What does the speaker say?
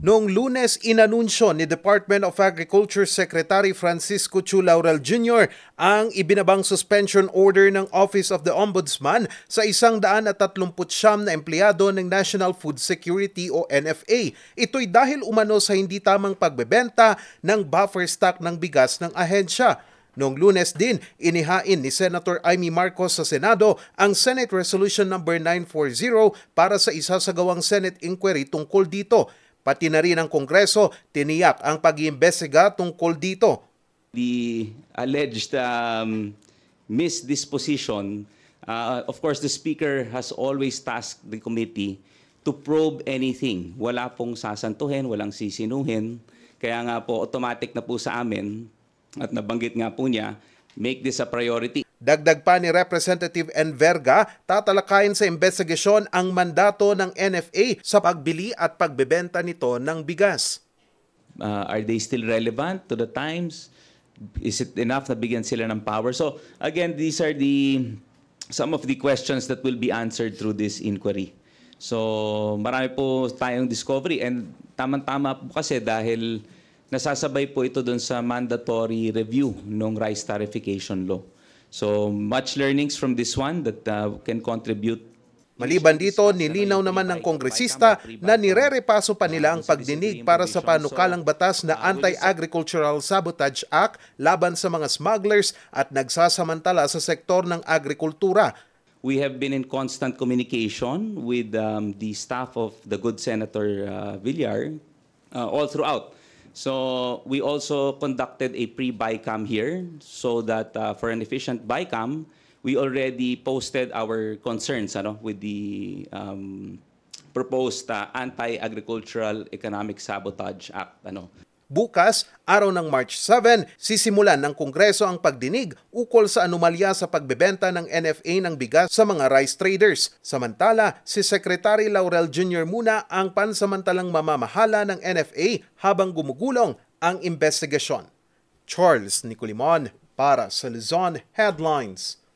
Noong Lunes, inanunsyo ni Department of Agriculture Secretary Francisco Chu Laurel Jr. ang ibinabang suspension order ng Office of the Ombudsman sa 139 na empleyado ng National Food Security o NFA. Ito'y dahil umano sa hindi tamang pagbebenta ng buffer stock ng bigas ng ahensya. Noong Lunes din, inihain ni Senator Amy Marcos sa Senado ang Senate Resolution No. 940 para sa isasagawang Senate inquiry tungkol dito. Pati na rin ang Kongreso, tiniyak ang pag-iimbestiga tungkol dito. The alleged misdisposition, of course, the Speaker has always tasked the committee to probe anything. Wala pong sasantuhin, walang sisinuhin. Kaya nga po, automatic na po sa amin, at nabanggit nga po niya, make this a priority. Dagdag pa ni Representative Enverga, tatalakayin sa investigasyon ang mandato ng NFA sa pagbili at pagbebenta nito ng bigas. Are they still relevant to the times? Is it enough na bigyan sila ng power? So again, these are some of the questions that will be answered through this inquiry. So marami po tayong discovery, and tamang-tama po kasi dahil nasasabay po ito dun sa mandatory review ng rice tariffication law. So much learnings from this one that can contribute. Maliban dito, nilinaw naman ng kongresista na nirerepaso pa nila ang pagdinig para sa panukalang batas na Anti-Agricultural Sabotage Act laban sa mga smugglers at nagsasamantala sa sektor ng agrikultura. We have been in constant communication with the staff of the good Senator Villar all throughout. So we also conducted a pre-BICAM here so that for an efficient BICAM, we already posted our concerns with the proposed Anti-Agricultural Economic Sabotage Act. Bukas, araw ng March 7, sisimulan ng Kongreso ang pagdinig ukol sa anomalya sa pagbebenta ng NFA ng bigas sa mga rice traders. Samantala, si Secretary Laurel Jr. muna ang pansamantalang mamamahala ng NFA habang gumugulong ang investigasyon. Charles Nicolimon para sa Luzon Headlines.